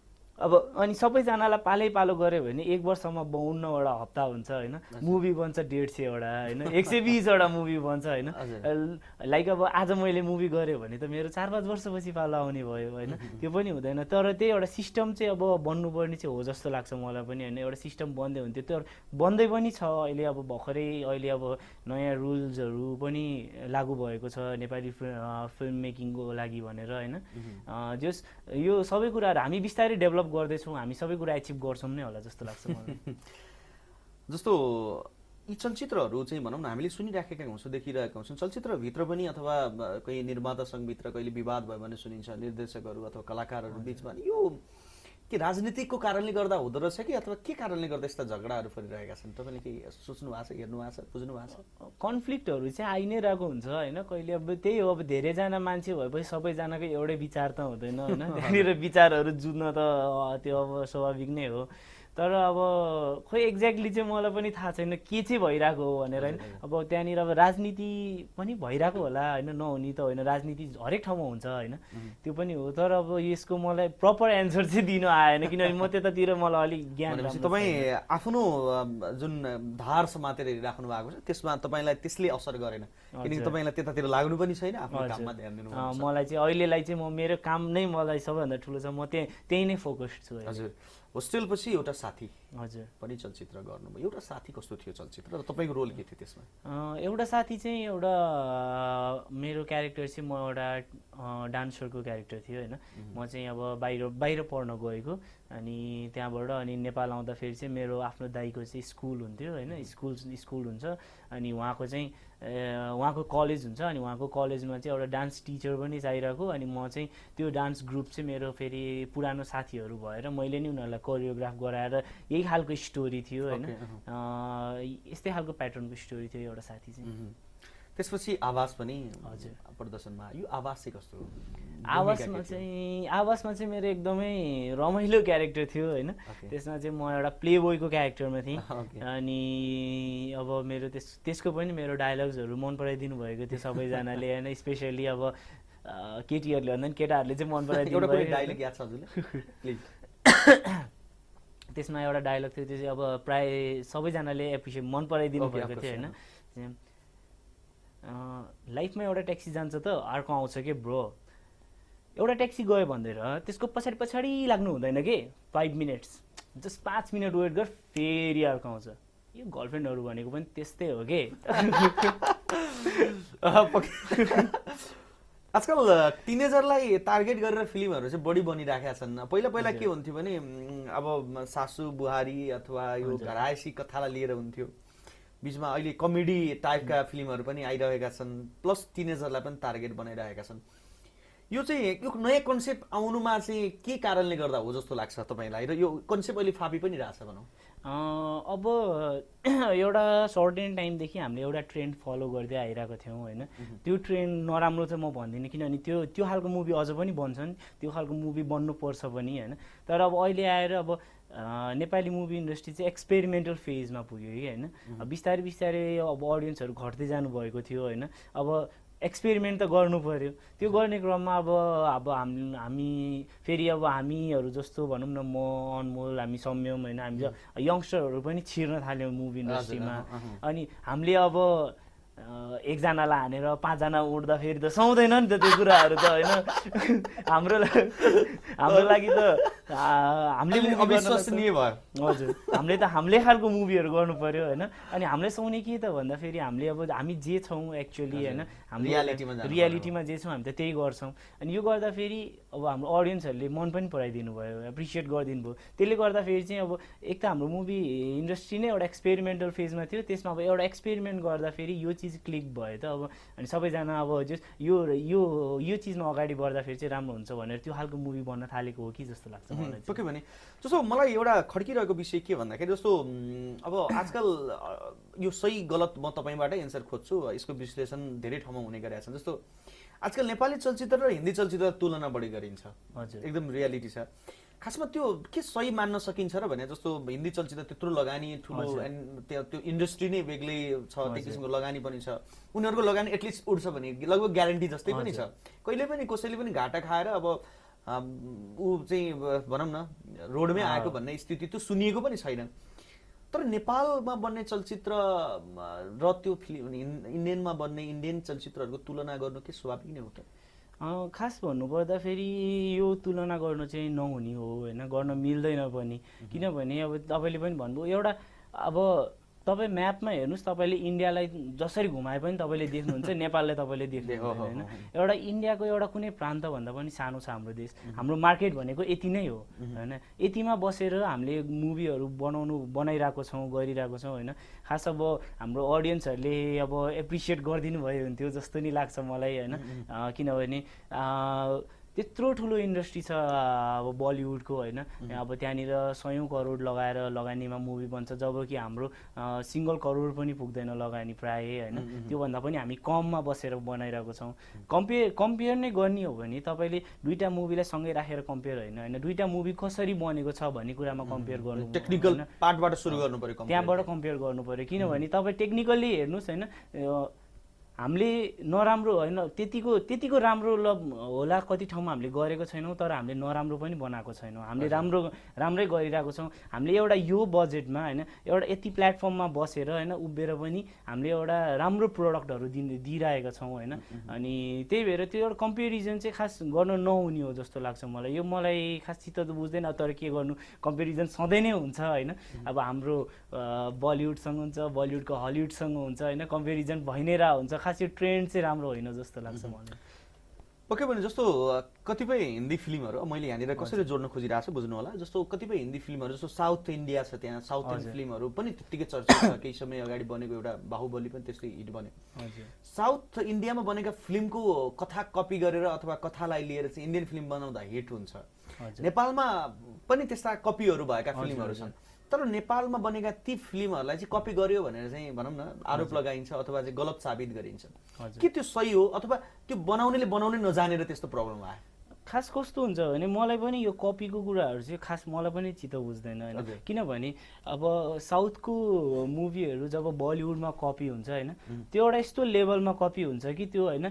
अब अनि सबैजनालाई पालै पालो गऱ्यो भने एक वर्षमा बाउन्नवटा हप्ता हुन्छ होइन, मुभी बन्छ डेढ सयवटा होइन, एक सय बिसवटा मुभी बन्छ होइन। लाइक अब आज मैले मुभी गरेँ भने त मेरो चार पाँच वर्षपछि पालो आउने भयो होइन, त्यो पनि हुँदैन। तर त्यही एउटा सिस्टम चाहिँ अब बन्नुपर्ने चाहिँ हो जस्तो लाग्छ मलाई पनि होइन, एउटा सिस्टम बन्दै हुन्थ्यो, त्यो बन्दै पनि छ अहिले। अब भर्खरै अहिले अब नयाँ रुल्सहरू पनि लागू भएको छ नेपाली फिल्म मेकिङको लागि भनेर होइन। जस यो सबै कुराहरू हामी बिस्तारै डेभलप गर्दैछौँ, हामी सबै कुरा एचिभ गर्छौँ नै होला जस्तो लाग्छ मलाई। जस्तो यी चलचित्रहरू चाहिँ भनौँ न हामीले सुनिराखेका हुन्छौँ, देखिरहेका हुन्छौँ, चलचित्रभित्र पनि अथवा कोही निर्माता सङ्घभित्र कहिले विवाद भयो भने सुनिन्छ, निर्देशकहरू अथवा कलाकारहरू बिचमा। यो के राजनीतिकको कारणले गर्दा हुँदो रहेछ कि अथवा के कारणले गर्दा यस्ता झगडाहरू परिरहेका छन्? तपाईँले के सोच्नु भएको छ, हेर्नु भएको छ, बुझ्नु भएको छ? कन्फ्लिक्टहरू चाहिँ आइ नै रहेको हुन्छ होइन कहिले। अब त्यही हो, अब धेरैजना मान्छे भएपछि सबैजनाको एउटै विचार त हुँदैन होइन, त्यहाँनिर विचारहरू जुझ्न त त्यो अब स्वाभाविक नै हो। तर अब खोइ एक्ज्याक्टली चाहिँ मलाई पनि थाहा छैन के चाहिँ भइरहेको हो भनेर होइन। अब त्यहाँनिर अब राजनीति पनि भइरहेको होला होइन, नहुने त होइन, राजनीति हरेक ठाउँमा हुन्छ होइन, त्यो पनि हो। तर अब यसको मलाई प्रपर एन्सर चाहिँ दिनु आएन किनभने म त्यतातिर मलाई अलिक ज्ञान। तपाईँ आफ्नो जुन धार समातेर हेरिराख्नु भएको छ त्यसमा तपाईँलाई त्यसले असर गरेन किनकि तपाईँलाई त्यतातिर लाग्नु पनि छैन, आफ्नो काममा ध्यान दिनु। मलाई चाहिँ अहिलेलाई चाहिँ म मेरो काम नै मलाई सबैभन्दा ठुलो छ, म त्यही त्यही नै फोकस्ड छु। हजुर, होस्टेल पछि एउटा साथी हजुर पनि चलचित्र गर्नुभयो, एउटा साथी कस्तो थियो चलचित्र र तपाईँको रोल के थियो त्यसमा? एउटा साथी चाहिँ एउटा मेरो क्यारेक्टर चाहिँ म एउटा डान्सरको क्यारेक्टर थियो होइन। म चाहिँ अब बाहिर बाहिर पढ्न गएको अनि त्यहाँबाट अनि नेपाल आउँदाखेरि चाहिँ मेरो आफ्नो दाइको चाहिँ स्कुल हुन्थ्यो होइन, स्कुल स्कुल हुन्छ अनि उहाँको चाहिँ उहाँको कलेज हुन्छ अनि उहाँको कलेजमा चाहिँ एउटा डान्स टिचर पनि चाहिरहेको। अनि म चाहिँ त्यो डान्स ग्रुप चाहिँ मेरो फेरि पुरानो साथीहरू भएर मैले नि उनीहरूलाई कोरियोग्राफ गराएर यही खालको स्टोरी थियो होइन, यस्तै खालको प्याटर्नको स्टोरी थियो एउटा साथी चाहिँ। त्यसपछि आवाज पनि हजुर प्रदर्शनमा, यो आवाज चाहिँ कस्तो? आवाजमा चाहिँ आवाजमा चाहिँ मेरो एकदमै रमाइलो क्यारेक्टर थियो होइन। त्यसमा चाहिँ म एउटा प्ले बोयको क्यारेक्टरमा थिएँ अनि अब मेरो त्यस त्यसको पनि मेरो डायलग्सहरू मन पराइदिनु भएको थियो सबैजनाले होइन, स्पेसली अब केटीहरूले भन्दा पनि केटाहरूले चाहिँ मन पराइदिनु भएको। डायलग याद छ हजुरले प्लिज? त्यसमा एउटा डायलग थियो, त्यो चाहिँ अब प्राय सबैजनाले एप्रिसिएट मन पराइदिनु भएको थियो होइन। लाइफमा एउटा ट्याक्सी जान्छ त अर्को आउँछ के ब्रो, एउटा ट्याक्सी गयो भनेर त्यसको पछाडि पछाडि लाग्नु हुँदैन कि, फाइभ मिनट्स जस्ट पाँच मिनट वेट गर फेरि अर्को आउँछ। यो गर्लफ्रेन्डहरू भनेको पनि त्यस्तै हो कि। आजकल टिनेजरलाई टार्गेट गरेर फिल्महरू चाहिँ बढी बनिराखेका छन्। पहिला पहिला के हुन्थ्यो भने अब सासू बुहारी अथवा यो घरायसी कथालाई लिएर हुन्थ्यो, बिचमा अहिले कमेडी टाइपका फिल्महरू पनि आइरहेका छन्, प्लस टिनेजरलाई पनि टार्गेट बनाइरहेका छन्। यो चाहिँ यो नयाँ कन्सेप्ट आउनुमा चाहिँ के कारणले गर्दा हो जस्तो लाग्छ तपाईँलाई र यो कन्सेप्ट अहिले फापी पनि रहेछ भनौँ? अब एउटा सर्टेन टाइमदेखि हामीले एउटा ट्रेन्ड फलो गर्दै आइरहेको थियौँ होइन। त्यो ट्रेन्ड नराम्रो चाहिँ म भन्दिनँ, किनभने त्यो त्यो खालको मुभी अझ पनि बन्छन्, त्यो खालको मुभी बन्नुपर्छ पनि होइन। तर अब अहिले आएर अब नेपाली मुभी इन्डस्ट्री चाहिँ एक्सपेरिमेन्टल फेजमा पुग्यो कि होइन। बिस्तारै बिस्तारै अब अडियन्सहरू घट्दै जानुभएको थियो होइन। अब एक्सपेरिमेन्ट त गर्नु पऱ्यो, त्यो गर्ने क्रममा अब अब हामी हामी फेरि अब हामीहरू जस्तो भनौँ न, म अनमोल हामी सम्यम होइन, हामी यङ्स्टरहरू पनि छिर्न थाल्यौँ मुभी इन्डस्ट्रीमा। अनि हामीले अब एकजनालाई हानेर पाँचजना उड्दाखेरि त सुहाउँदैन नि त त्यो कुराहरू त होइन। हाम्रो हाम्रो लागि त हामीले अविश्वसनीय भयो। हजुर, हामीले त हामीले खालको मुभीहरू गर्नु पर्यो होइन। अनि हामीले सुहाउने के त भन्दाखेरि हामीले अब हामी जे छौँ एक्चुअली होइन, हाम्रो रियालिटीमा रियालिटीमा जे छौँ हामी त त्यही गर्छौँ। अनि यो गर्दाखेरि अब हाम्रो अडियन्सहरूले मन पनि पराइदिनु भयो, एप्रिसिएट गरिदिनु भयो। त्यसले गर्दाखेरि चाहिँ अब एक त हाम्रो मुभी इन्डस्ट्री नै एउटा एक्सपेरिमेन्टल फेजमा थियो, त्यसमा अब एउटा एक्सपेरिमेन्ट गर्दाखेरि यो चिज क्लिक भयो त अब। अनि सबैजना अब जस यो यो यो चिजमा अगाडि बढ्दाखेरि चाहिँ राम्रो हुन्छ भनेर त्यो खालको मुभी बन्न थालेको हो कि जस्तो लाग्छ मलाई। पक्कै भने जस्तो मलाई एउटा खड्किरहेको विषय के भन्दाखेरि जस्तो अब आजकल यो सही गलत म तपाईँबाटै एन्सर खोज्छु, यसको विश्लेषण धेरै ठाउँमा हुने गरेको छ। जस्तो आजकल नेपाली चलचित्र र हिन्दी चलचित्र तुलना बढी गरिन्छ, हजुर एकदम रियालिटी छ। खासमा त्यो के सही मान्न सकिन्छ र भने जस्तो हिन्दी चलचित्र त्यत्रो लगानी ठुलो एन्ड त्यो त्यो इन्डस्ट्री नै बेग्लै छ, त्यो किसिमको लगानी पनि छ, उनीहरूको लगानी एटलिस्ट उठ्छ भने लगभग ग्यारेन्टी जस्तै पनि छ। कहिले पनि कसैले पनि घाटा खाएर अब ऊ चाहिँ भनौँ न रोडमै आएको भन्ने स्थिति त्यो सुनिएको पनि छैन। तर नेपालमा बन्ने चलचित्र र त्यो फिल्म इन्डियनमा बन्ने इन्डियन चलचित्रहरूको तुलना गर्नु के स्वाभाविक नै हो त? खास भन्नुपर्दा फेरि यो तुलना गर्नु चाहिँ नहुने हो होइन, गर्न मिल्दैन पनि। किनभने अब तपाईँले पनि भन्नुभयो एउटा अब तपाईँ म्यापमा हेर्नुहोस्, तपाईँले इन्डियालाई जसरी घुमाए पनि तपाईँले देख्नुहुन्छ नेपाललाई तपाईँले देख्नुहुन्छ होइन। एउटा इन्डियाको एउटा कुनै प्रान्तभन्दा पनि सानो छ हाम्रो देश, हाम्रो मार्केट भनेको यति नै हो होइन। यतिमा बसेर हामीले मुभीहरू बनाउनु बनाइरहेको छौँ, गरिरहेको छौँ होइन। खास अब हाम्रो अडियन्सहरूले अब एप्रिसिएट गरिदिनु भयो हुन्थ्यो जस्तो नि लाग्छ मलाई होइन। किनभने त्यत्रो ठुलो इन्डस्ट्री छ अब बलिउडको होइन, अब त्यहाँनिर सयौँ करोड लगाएर लगानीमा मुभी बन्छ, जब कि हाम्रो सिङ्गल करोड पनि पुग्दैन लगानी प्राय होइन। त्योभन्दा पनि हामी कममा बसेर बनाइरहेको छौँ। कम्पेयर कम्पेयर नै गर्ने हो भने तपाईँले दुईवटा मुभीलाई सँगै राखेर कम्पेयर होइन होइन, दुईवटा मुभी कसरी बनेको छ भन्ने कुरामा कम्पेयर गर्नु, टेक्निकल पार्टबाट सुरु गर्नु पर्यो, त्यहाँबाट कम्पेयर गर्नु पर्यो। किनभने तपाईँ टेक्निकल्ली हेर्नुहोस् होइन, हामीले नराम्रो होइन त्यतिको त्यतिको राम्रो ल होला कति ठाउँमा हामीले गरेको छैनौँ, तर हामीले नराम्रो पनि बनाएको छैनौँ, हामीले राम्रो राम्रै गरिरहेको छौँ। हामीले एउटा यो बजेटमा होइन एउटा यति प्लेटफर्ममा बसेर होइन उभिएर पनि हामीले एउटा राम्रो प्रडक्टहरू दि दिइरहेका छौँ होइन। अनि त्यही भएर त्यो एउटा कम्पेरिजन चाहिँ खास गर्न नहुने हो जस्तो लाग्छ मलाई। यो मलाई खास चित्त त बुझ्दैन, तर के गर्नु, कम्पेरिजन सधैँ नै हुन्छ होइन। अब हाम्रो बलिउडसँग हुन्छ, बलिउडको हलिउडसँग हुन्छ होइन, कम्पेरिजन भइ नै रह हुन्छ। खास यो ट्रेन्ड चाहिँ राम्रो होइन जस्तो लाग्छ मलाई। पक्कै पनि जस्तो कतिपय हिन्दी फिल्महरू मैले यहाँनिर कसरी जोड्न खोजिरहेको छु बुझ्नु होला। जस्तो कतिपय हिन्दी फिल्महरू जस्तो साउथ इन्डिया छ, त्यहाँ साउथ इन्डियन फिल्महरू पनि त्यत्तिकै चर्चित छ। केही समय अगाडि बनेको एउटा बाहुबली पनि त्यस्तै हिट बन्यो। साउथ इन्डियामा बनेका फिल्मको कथा कपी गरेर अथवा कथालाई लिएर चाहिँ इन्डियन फिल्म बनाउँदा हिट हुन्छ। नेपालमा पनि त्यस्ता कपीहरू भएका फिल्महरू छन्, तर नेपालमा बनेका ती फिल्महरूलाई चाहिँ कपी गर्यो भनेर चाहिँ भनौँ न आरोप लगाइन्छ अथवा चाहिँ गलत साबित गरिन्छ। के त्यो सही हो अथवा त्यो बनाउनेले बनाउनै नजानेर त्यस्तो प्रब्लम आयो? खास कस्तो हुन्छ भने मलाई पनि यो कपीको कुराहरू चाहिँ खास मलाई पनि चित्त बुझ्दैन होइन। किनभने अब साउथको मुभीहरू जब बलिउडमा कपी हुन्छ होइन, त्यो एउटा यस्तो लेभलमा कपी हुन्छ कि त्यो होइन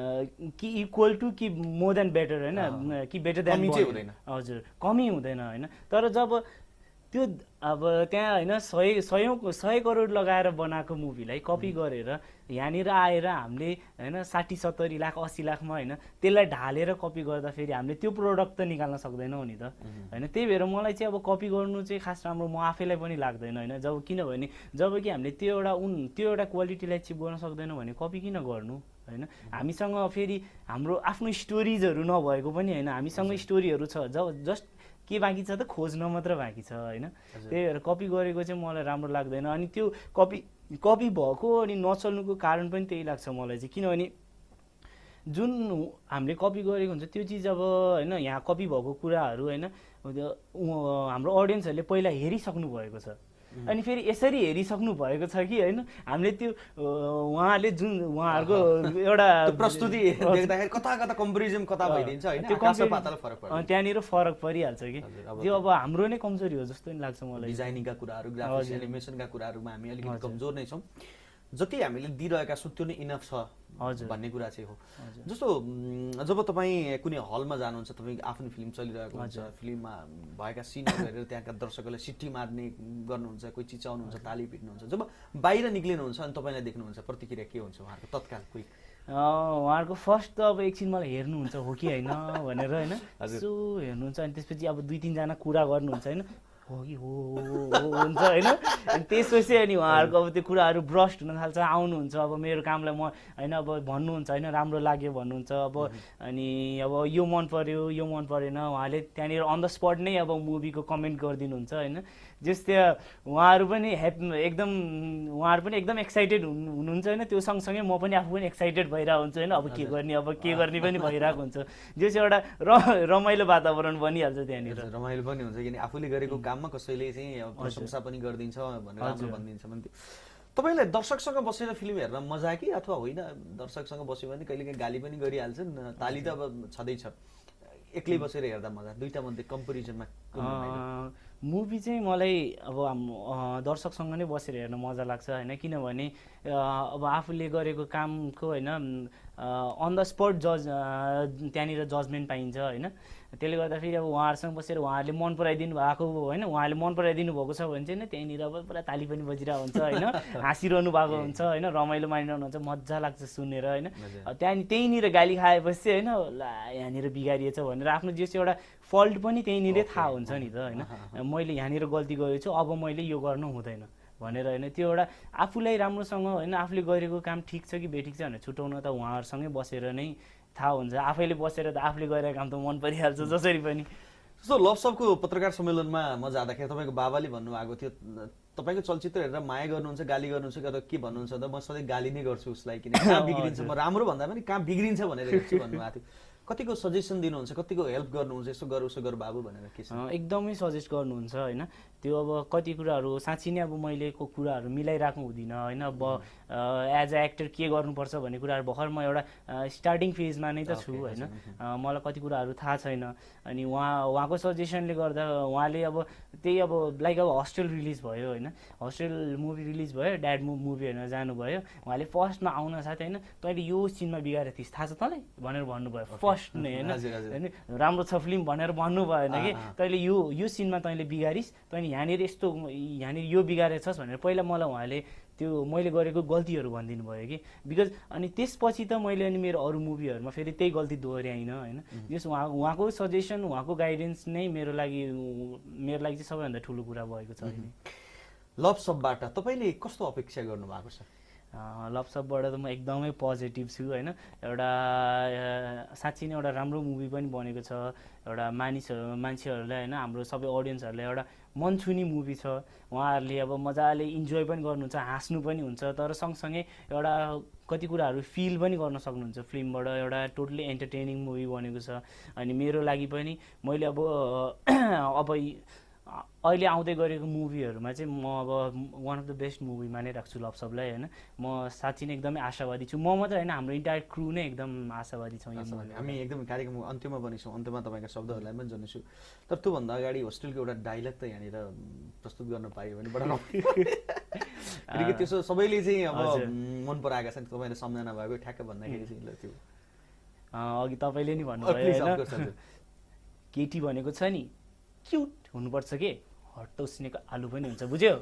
कि इक्वल टु कि मोर देन बेटर होइन, कि बेटर देन हुँदैन। हजुर, कमी हुँदैन होइन। तर जब त्यो अब त्यहाँ होइन सय सयौँ सय करोड लगाएर बनाएको मुभीलाई कपी गरेर यहाँनिर आएर हामीले होइन साठी सत्तरी लाख अस्सी लाखमा होइन त्यसलाई ढालेर कपी गर्दाखेरि हामीले त्यो प्रोडक्ट त निकाल्न सक्दैनौँ नि त होइन। त्यही भएर मलाई चाहिँ अब कपी गर्नु चाहिँ खास राम्रो म आफैलाई पनि लाग्दैन होइन। जब किनभने जब कि हामीले त्यो एउटा उन त्यो एउटा क्वालिटीलाई चिप गर्न सक्दैनौँ भने कपी किन गर्नु होइन। हामीसँग फेरि हाम्रो आफ्नो स्टोरिजहरू नभएको पनि होइन, हामीसँग स्टोरीहरू छ, जब जस्ट के बाँकी छ त खोज्न मात्र बाँकी छ होइन। त्यही भएर कपी गरेको चाहिँ मलाई राम्रो लाग्दैन। अनि त्यो कपी कपी भएको अनि नचल्नुको कारण पनि त्यही लाग्छ मलाई चाहिँ। किनभने जुन हामीले कपी गरेको हुन्छ त्यो चिज अब होइन यहाँ कपी भएको कुराहरू होइन हाम्रो अडियन्सहरूले पहिला हेरिसक्नु भएको छ अनि फेरि यसरी हेरिसक्नु भएको छ कि होइन हामीले त्यो उहाँले जुन उहाँहरूको एउटा प्रस्तुति देख्दाखेरि कता कता कम्पेरिजन कता भइदिन्छ होइन आकाश र पाताल फरक पर्छ त्यहाँनिर फरक परिहाल्छ कि त्यो अब हाम्रो नै कमजोरी हो जस्तो नि लाग्छ मलाई डिजाइनिङका कुराहरू ग्राफिक्स एनिमेसनका कुराहरूमा हामी अलिकति कमजोर नै छौँ जति हामीले दिइरहेका छौँ त्यो नै इनफ छ भन्ने कुरा चाहिँ हो जस्तो जब तपाईँ कुनै हलमा जानुहुन्छ तपाईँ आफ्नो फिल्म चलिरहेको हुन्छ फिल्ममा भएका सिनहरू हेरेर त्यहाँका दर्शकहरूले सिट्टी मार्ने गर्नुहुन्छ कोही चिचाउनुहुन्छ ताली पिट्नुहुन्छ जब बाहिर निक्लिनुहुन्छ अनि तपाईँलाई देख्नुहुन्छ प्रतिक्रिया के हुन्छ उहाँहरूको तत्काल कोही उहाँहरूको फर्स्ट त अब एकछिन मलाई हेर्नुहुन्छ हो कि होइन भनेर होइन यसो हेर्नुहुन्छ अनि त्यसपछि अब दुई तिनजना कुरा गर्नुहुन्छ होइन हो कि हो हुन्छ होइन अनि त्यसपछि अनि उहाँहरूको अब त्यो कुराहरू ब्रस्ट हुन थाल्छ आउनुहुन्छ अब मेरो कामलाई म होइन अब भन्नुहुन्छ होइन राम्रो लाग्यो भन्नुहुन्छ अब अनि अब यो मन पर्यो यो मन परेन उहाँले त्यहाँनिर अन द स्पट नै अब मुभीको कमेन्ट गरिदिनुहुन्छ होइन जस्तै उहाँहरू पनि ह्याप एकदम उहाँहरू पनि एकदम एक्साइटेड हुनुहुन्छ होइन त्यो सँगसँगै म पनि आफू पनि एक्साइटेड भइरहेको हुन्छु होइन अब के गर्ने अब के गर्ने पनि भइरहेको हुन्छ जो चाहिँ एउटा र रमाइलो वातावरण बनिहाल्छ त्यहाँनिर रमाइलो पनि हुन्छ किन आफूले गरेको काममा कसैले चाहिँ प्रशंसा पनि गरिदिन्छ भनेर राम्रो भनिदिन्छ भने तपाईँलाई दर्शकसँग बसेर फिल्म हेर्न मजा कि अथवा होइन दर्शकसँग बस्यो भने कहिलेकाहीँ गाली पनि गरिहाल्छन् ताली त अब छँदैछ एक्लै बसेर हेर्दा मजा दुईटा मध्ये कम्पेरिजनमा मुभी चाहिँ मलाई अब दर्शकसँग नै बसेर हेर्न मजा लाग्छ होइन किनभने अब आफूले गरेको कामको होइन अन द स्पट जज त्यहाँनिर जजमेन्ट पाइन्छ होइन त्यसले गर्दा फेरि अब उहाँहरूसँग बसेर उहाँहरूले मन पराइदिनु भएको होइन उहाँले मन पराइदिनु भएको छ भने चाहिँ त्यहीँनिर अब पुरा ताली पनि बजिरहेको हुन्छ होइन हाँसिरहनु भएको हुन्छ होइन रमाइलो मानिरहनु हुन्छ मजा लाग्छ सुनेर होइन त्यहाँदेखि त्यहीँनिर गाली खाएपछि होइन ला यहाँनिर बिगारिएछ भनेर आफ्नो जस्तो एउटा फल्ट पनि त्यहीँनिरै थाहा हुन्छ नि त होइन मैले यहाँनिर गल्ती गरेछु अब मैले यो गर्नु हुँदैन भनेर होइन त्यो एउटा आफूलाई राम्रोसँग होइन आफूले गरेको काम ठिक छ कि बेठिक छ भनेर छुट्याउन त उहाँहरूसँगै बसेर नै थाहा हुन्छ आफैले बसेर त आफूले गरेको काम त मन परिहाल्छ जसरी पनि जस्तो लभसबको पत्रकार सम्मेलनमा म जाँदाखेरि तपाईँको बाबाले भन्नुभएको थियो तपाईँको चलचित्र हेरेर माया गर्नुहुन्छ गाली गर्नुहुन्छ कि के भन्नुहुन्छ त म सधैँ गाली नै गर्छु उसलाई किन कहाँ बिग्रिन्छ म राम्रो भन्दा पनि कहाँ बिग्रिन्छ भनेर हेर्छु भन्नुभएको थियो कतिको सजेसन दिनुहुन्छ कतिको हेल्प गर्नुहुन्छ यसो गर उसो गर बाबु भनेर के छ एकदमै सजेस्ट गर्नुहुन्छ होइन त्यो अब कति कुराहरू साँच्ची नै अब मैले को कुराहरू मिलाइराख्नु हुँदिनँ होइन अब एज अ एक्टर के गर्नुपर्छ भन्ने कुराहरू भर्खर म एउटा स्टार्टिङ फेजमा नै त छु होइन मलाई कति कुराहरू थाहा छैन अनि उहाँ उहाँको सजेसनले गर्दा उहाँले अब त्यही अब लाइक अब हस्टेल रिलिज भयो होइन हस्टेल मुभी रिलिज भयो ड्याड मुभी हेर्न जानुभयो उहाँले फर्स्टमा आउन साथै होइन तैँले यो सिनमा बिगारेको थिइस् थाहा छ तँलाई भनेर भन्नुभयो फर्स्ट नै होइन राम्रो छ फिल्म भनेर भन्नुभयो होइन कि तैँले यो यो सिनमा तैँले बिगारिस् तैँले यहाँनिर यस्तो यहाँनिर यो बिगारेछस् भनेर पहिला मलाई उहाँले त्यो मैले गरेको गल्तीहरू भनिदिनु भयो कि बिकज अनि त्यसपछि त मैले अनि मेरो अरू मुभीहरूमा फेरि त्यही गल्ती दोहोऱ्याइनँ होइन जस उहाँ उहाँको सजेसन उहाँको गाइडेन्स नै मेरो लागि मेरो लागि चाहिँ सबैभन्दा ठुलो कुरा भएको छ अहिले लभसबबाट तपाईँले कस्तो अपेक्षा गर्नुभएको छ लभसबबाट त म एकदमै पोजिटिभ छु होइन एउटा साँच्ची नै एउटा राम्रो मुभी पनि बनेको छ एउटा मानिसहरू मान्छेहरूलाई होइन हाम्रो सबै अडियन्सहरूलाई एउटा मन छुने मुभी छ उहाँहरूले अब मजाले इन्जोय पनि गर्नुहुन्छ हाँस्नु पनि हुन्छ तर सँगसँगै एउटा कति कुराहरू फिल पनि गर्न सक्नुहुन्छ फिल्मबाट एउटा टोटली एन्टरटेनिङ मुभी बनेको छ अनि मेरो लागि पनि मैले अब अब अहिले आउँदै गरेको मुभीहरूमा चाहिँ म अब वान अफ द बेस्ट मुभीमा नै राख्छु लभसबलाई होइन म साँच्ची नै एकदमै आशावादी छु म मात्रै होइन हाम्रो इन्टायर क्रू नै एकदम आशावादी छौँ हामी एकदम कार्यक्रम अन्त्यमा बनेछौँ अन्त्यमा तपाईँका शब्दहरूलाई पनि जान्नेछु तर त्योभन्दा अगाडि होस्टेलको एउटा डाइलग त यहाँनिर प्रस्तुत गर्न पायो भने बडा किनकि त्यसो सबैले चाहिँ अब मन पराएका छन् तपाईँले सम्झना भएको ठ्याक्क भन्दाखेरि चाहिँ ल त्यो अघि तपाईँले नि भन्नुभयो होइन केटी भनेको छ नि क्युट हुनुपर्छ के हट्ट उसिनेको आलु पनि हुन्छ बुझ्यो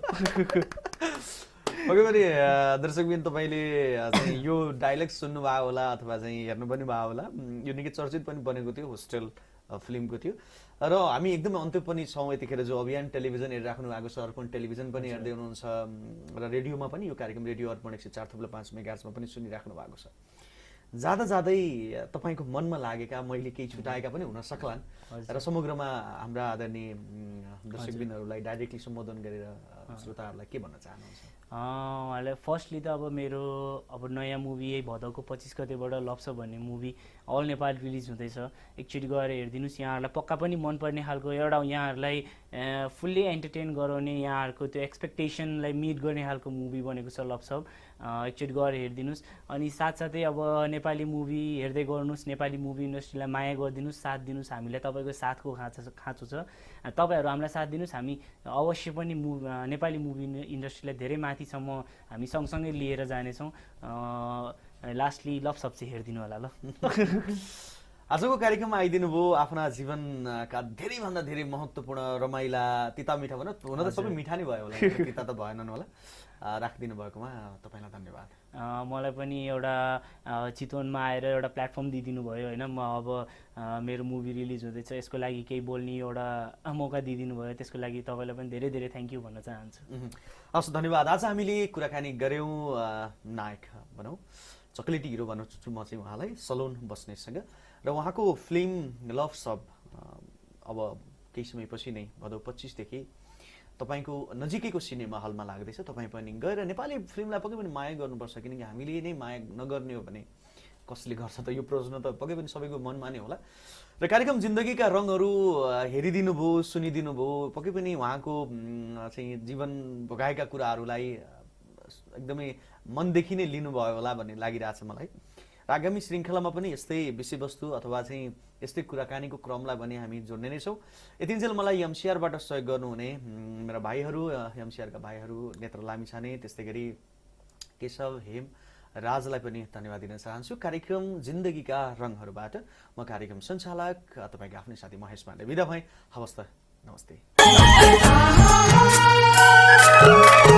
ओके भने दर्शकबिन तपाईँले चाहिँ यो डाइलग सुन्नुभयो होला अथवा चाहिँ हेर्नु पनि भयो होला यो निकै चर्चित पनि बनेको थियो होस्टेल फिल्मको थियो र हामी एकदमै अन्त्य पनि छौँ यतिखेर जो अभियान टेलिभिजन हेरिराख्नु भएको छ अर्पण टेलिभिजन पनि हेर्दै हुनुहुन्छ र रेडियोमा पनि यो कार्यक्रम रेडियो अर्पण एक सय चार थुप्रो पाँच मेगाहर्जमा पनि सुनिराख्नु भएको छ जाँदा जाँदै तपाईँको मनमा लागेका मैले केही छुटाएका पनि हुन सक्लान् र समग्रमा हाम्रा आदरणीय दर्शकबिनहरूलाई डाइरेक्टली सम्बोधन गरेर श्रोताहरूलाई के भन्न चाहनुहुन्छ? उहाँलाई फर्स्टली त अब मेरो अब नयाँ मुभी यही भदौको पच्चिस गतेबाट लप्स भन्ने मुभी अल नेपाल रिलिज हुँदैछ। एकचोटि गएर हेरिदिनुहोस्, यहाँहरूलाई पक्का पनि मनपर्ने खालको एउटा यहाँहरूलाई फुल्ली एन्टरटेन गराउने, यहाँहरूको त्यो एक्सपेक्टेसनलाई मिट गर्ने खालको मुभी बनेको छ लप्सअप। एकचोटि गएर हेरिदिनुहोस्। अनि साथसाथै अब नेपाली मुभी हेर्दै गर्नुहोस्, नेपाली मुभी इन्डस्ट्रीलाई माया गरिदिनुहोस्, साथ दिनुहोस्। हामीलाई तपाईँको साथको खाँचो खाँचो छ, तपाईँहरू हामीलाई साथ दिनुहोस्। हामी अवश्य पनि मु नेपाली मुभी इन्डस्ट्रीलाई धेरै माथिसम्म हामी सँगसँगै लिएर जानेछौँ। लास्टली लप्सअप चाहिँ हेरिदिनु होला ल। आजको कार्यक्रममा आइदिनु भयो, आफ्ना जीवनका धेरैभन्दा धेरै महत्त्वपूर्ण रमाइला तिता मिठा भन, हुन त सबै मिठा नै भयो होला, तिता त भएनन् होला, राखिदिनु भएकोमा तपाईँलाई धन्यवाद। मलाई पनि एउटा चितवनमा आएर एउटा प्लेटफर्म दिइदिनु भयो होइन। म अब मेरो मुभी रिलिज हुँदैछ, यसको लागि केही बोल्ने एउटा मौका दिइदिनु भयो, त्यसको लागि तपाईँलाई पनि धेरै धेरै थ्याङ्क यू भन्न चाहन्छु। हस्, धन्यवाद। आज हामीले कुराकानी गऱ्यौँ नायक भनौँ, चक्लेटी हिरो भन्न चाहन्छु म चाहिँ उहाँलाई, सलोन बस्नेतसँग, र उहाँको फिल्म लप्स अप अब केही समयपछि नै भदौ पच्चिसदेखि तपाईँको नजिकैको सिनेमा हलमा लाग्दैछ। तपाईँ पनि गएर नेपाली फिल्मलाई पक्कै पनि माया गर्नुपर्छ, किनकि हामीले नै माया नगर्ने हो भने कसले गर्छ त? यो प्रश्न त पक्कै पनि सबैको मनमा नै होला। र कार्यक्रम जिन्दगीका रङहरू हेरिदिनु भयो, सुनिदिनु भयो, पक्कै पनि उहाँको चाहिँ जीवन भोगाएका कुराहरूलाई एकदमै मनदेखि नै लिनुभयो होला भन्ने लागिरहेछ मलाई। र आगामी श्रृङ्खलामा पनि यस्तै विषयवस्तु अथवा चाहिँ यस्तै कुराकानीको क्रमलाई पनि हामी जोड्ने नै छौँ। यतिन्जेल मलाई एमसिआरबाट सहयोग गर्नुहुने मेरा भाइहरू, एमसिआरका भाइहरू नेत्र लामिछाने, त्यस्तै गरी केशव, हेम, राजलाई पनि धन्यवाद दिन चाहन्छु। कार्यक्रम जिन्दगीका रङहरूबाट म कार्यक्रम सञ्चालक तपाईँको आफ्नै साथी महेश पाण्डे बिदा भएँ। हवस् त, नमस्ते।